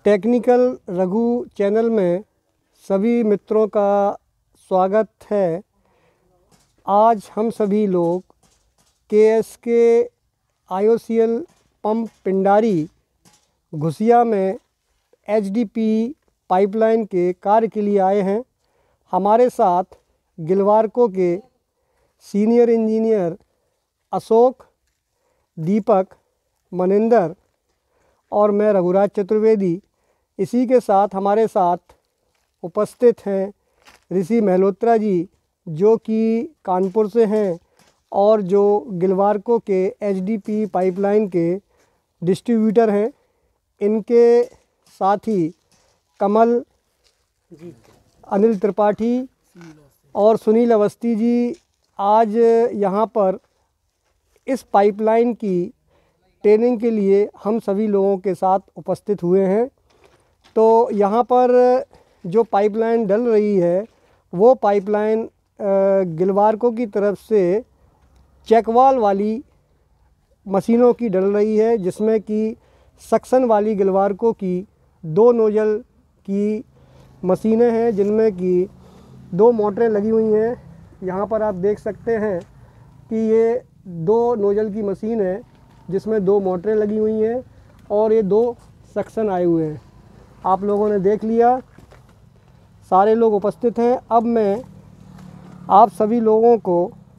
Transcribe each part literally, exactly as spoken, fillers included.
Technical Raghu channel में सभी मित्रों का स्वागत है। आज हम सभी लोग के S K I O C L pump Pindari घुसिया में एच डी पी पाइपलाइन के कार्य के लिए आए हैं। हमारे साथ गिलवारको के सीनियर इंजीनियर अशोक, दीपक, मनिंदर और मैं रघुराज चतुर्वेदी। इसी के साथ हमारे साथ उपस्थित हैं ऋषि महलोत्रा जी, जो कि कानपुर से हैं और जो गिलवारको के एच डी पी पाइपलाइन के डिस्ट्रीब्यूटर हैं। इनके साथ ही कमल, अनिल त्रिपाठी और सुनील अवस्थी जी आज यहाँ पर इस पाइपलाइन की ट्रेनिंग के लिए हम सभी लोगों के साथ उपस्थित हुए हैं। तो यहाँ पर जो पाइपलाइन डल रही है वो पाइपलाइन गिलवारको की तरफ से चेकवाल वाली मशीनों की डल रही है, जिसमें कि सक्शन वाली गिलवारको की दो नोजल की मशीनें हैं, जिनमें कि दो मोटरें लगी हुई हैं। यहाँ पर आप देख सकते हैं कि ये दो नोजल की मशीन है जिसमें दो मोटरें लगी हुई हैं और ये दो सक्शन आए हुए हैं। आप लोगों ने देख लिया, सारे लोग उपस्थित हैं। अब मैं आप सभी लोगों को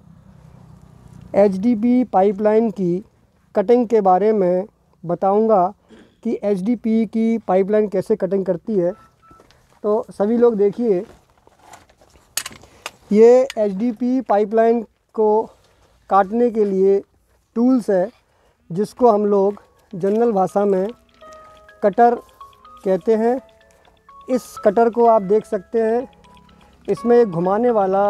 एच डी पी पाइपलाइन की कटिंग के बारे में बताऊंगा कि एच डी पी की पाइपलाइन कैसे कटिंग करती है। तो सभी लोग देखिए, ये एच डी पी पाइपलाइन को काटने के लिए टूल्स है, जिसको हम लोग जनरल भाषा में कटर कहते हैं। इस कटर को आप देख सकते हैं, इसमें एक घुमाने वाला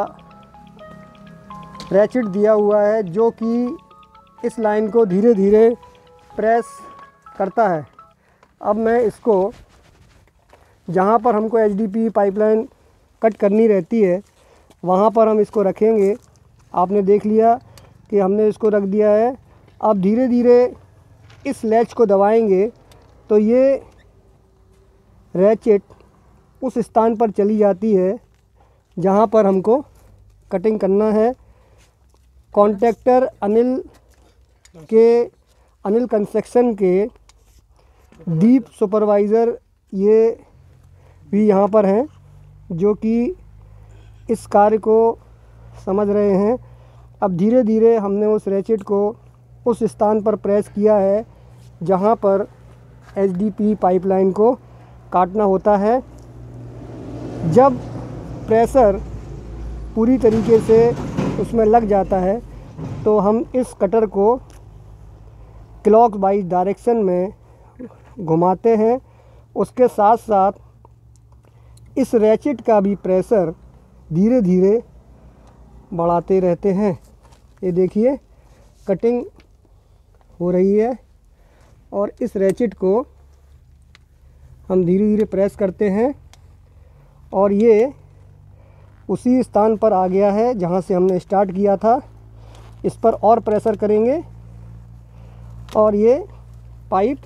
रैचेट दिया हुआ है जो कि इस लाइन को धीरे धीरे प्रेस करता है। अब मैं इसको जहाँ पर हमको H D P pipeline cut करनी रहती है वहाँ पर हम इसको रखेंगे। आपने देख लिया कि हमने इसको रख दिया है। अब धीरे धीरे इस लैच को दबाएंगे तो ये रैचेट उस स्थान पर चली जाती है जहाँ पर हमको कटिंग करना है। कॉन्ट्रैक्टर अनिल के अनिल कंस्ट्रक्शन के दीप सुपरवाइज़र ये भी यहाँ पर हैं, जो कि इस कार्य को समझ रहे हैं। अब धीरे धीरे हमने उस रैचेट को उस स्थान पर प्रेस किया है जहाँ पर एच डी पी पाइपलाइन को काटना होता है। जब प्रेशर पूरी तरीके से उसमें लग जाता है तो हम इस कटर को क्लॉक वाइज डायरेक्शन में घुमाते हैं। उसके साथ साथ इस रैचेट का भी प्रेशर धीरे धीरे बढ़ाते रहते हैं। ये देखिए, कटिंग हो रही है और इस रैचेट को हम धीरे धीरे प्रेस करते हैं और ये उसी स्थान पर आ गया है जहाँ से हमने स्टार्ट किया था। इस पर और प्रेशर करेंगे और ये पाइप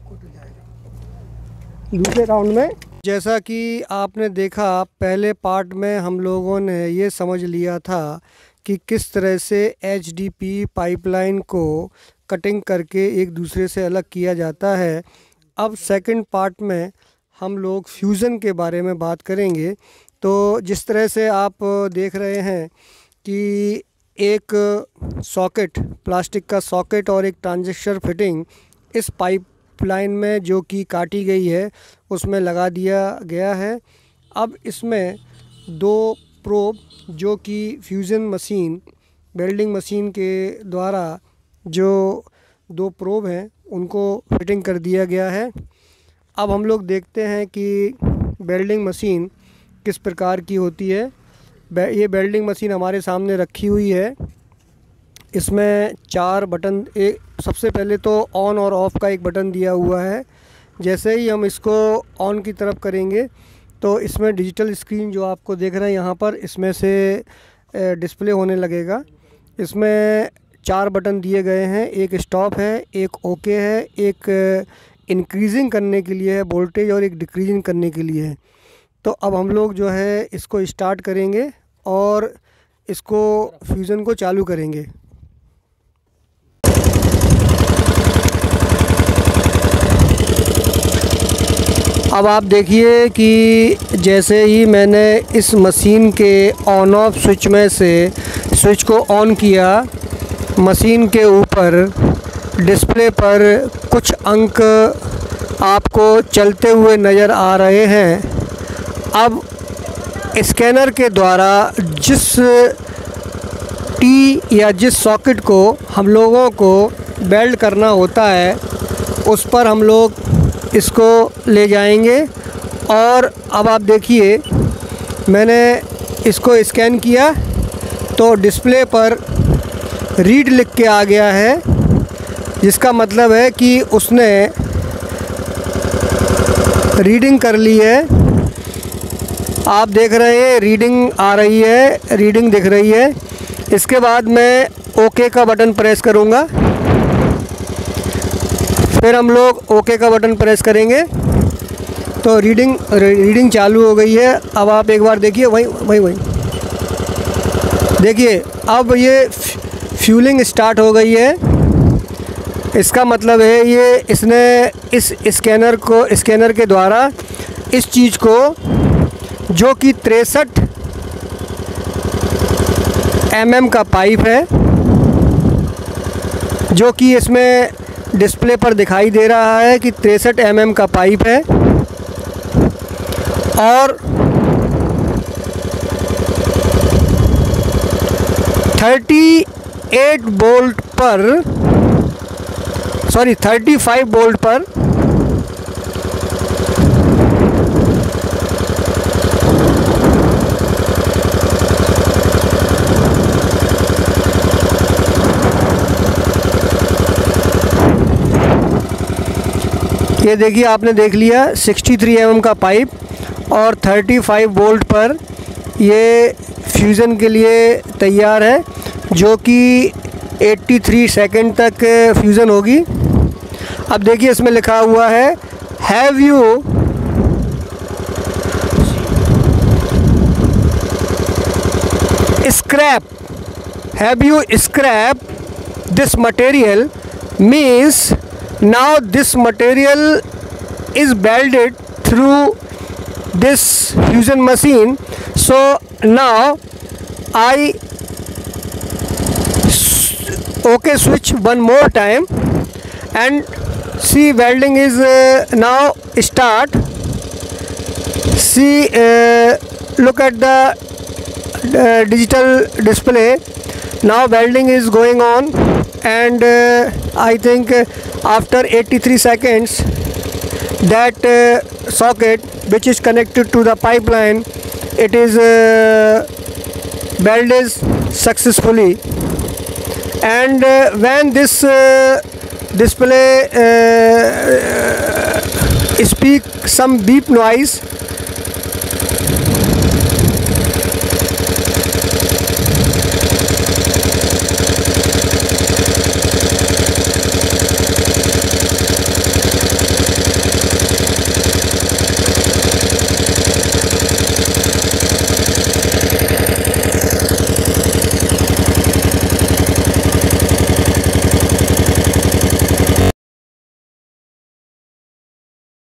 दूसरे राउंड में। जैसा कि आपने देखा, पहले पार्ट में हम लोगों ने ये समझ लिया था कि किस तरह से एच डी पी पाइपलाइन को कटिंग करके एक दूसरे से अलग किया जाता है। अब सेकंड पार्ट में हम लोग फ्यूज़न के बारे में बात करेंगे। तो जिस तरह से आप देख रहे हैं कि एक सॉकेट, प्लास्टिक का सॉकेट और एक ट्रांजिस्टर फिटिंग इस पाइपलाइन में जो कि काटी गई है उसमें लगा दिया गया है। अब इसमें दो प्रोब जो कि फ्यूज़न मशीन, वेल्डिंग मशीन के द्वारा जो दो प्रोब हैं उनको फिटिंग कर दिया गया है। अब हम लोग देखते हैं कि वेल्डिंग मशीन किस प्रकार की होती है। ये वेल्डिंग मशीन हमारे सामने रखी हुई है। इसमें चार बटन, एक सबसे पहले तो ऑन और ऑफ़ का एक बटन दिया हुआ है। जैसे ही हम इसको ऑन की तरफ करेंगे तो इसमें डिजिटल स्क्रीन जो आपको देख रहे हैं यहाँ पर, इसमें से डिस्प्ले होने लगेगा। इसमें चार बटन दिए गए हैं, एक स्टॉप है, एक ओके है, एक इंक्रीजिंग करने के लिए है वोल्टेज और एक डिक्रीजिंग करने के लिए है। तो अब हम लोग जो है इसको स्टार्ट करेंगे और इसको फ्यूज़न को चालू करेंगे। अब आप देखिए कि जैसे ही मैंने इस मशीन के ऑन ऑफ स्विच में से स्विच को ऑन किया, मशीन के ऊपर डिस्प्ले पर कुछ अंक आपको चलते हुए नज़र आ रहे हैं। अब स्कैनर के द्वारा जिस टी या जिस सॉकेट को हम लोगों को वेल्ड करना होता है उस पर हम लोग इसको ले जाएंगे। और अब आप देखिए मैंने इसको स्कैन किया तो डिस्प्ले पर रीड लिख के आ गया है, जिसका मतलब है कि उसने रीडिंग कर ली है। आप देख रहे हैं रीडिंग आ रही है, रीडिंग दिख रही है। इसके बाद मैं ओके का बटन प्रेस करूँगा, फिर हम लोग ओके का बटन प्रेस करेंगे तो रीडिंग रीडिंग चालू हो गई है। अब आप एक बार देखिए, वही वही वही देखिए, अब ये फ्यूलिंग स्टार्ट हो गई है। इसका मतलब है ये इसने इस स्कैनर को स्कैनर के द्वारा इस चीज़ को, जो कि तिरसठ एम एम का पाइप है, जो कि इसमें डिस्प्ले पर दिखाई दे रहा है कि तिरसठ एम एम का पाइप है, और अड़तीस वोल्ट पर सॉरी पैंतीस वोल्ट पर ये देखिए, आपने देख लिया तिरसठ एम एम का पाइप और पैंतीस वोल्ट पर ये फ्यूज़न के लिए तैयार है, जो कि तिरासी सेकंड तक फ्यूज़न होगी। अब देखिए इसमें लिखा हुआ है have you scrap have you scrap this material, means now this material is welded through this fusion machine. So now I okay switch one more time and see welding is uh, now start. See uh, look at the uh, digital display. Now welding is going on, and uh, I think uh, after eighty-three seconds that uh, socket which is connected to the pipeline, it is uh, welded successfully. And uh, when this uh, display uh, speak some beep noise,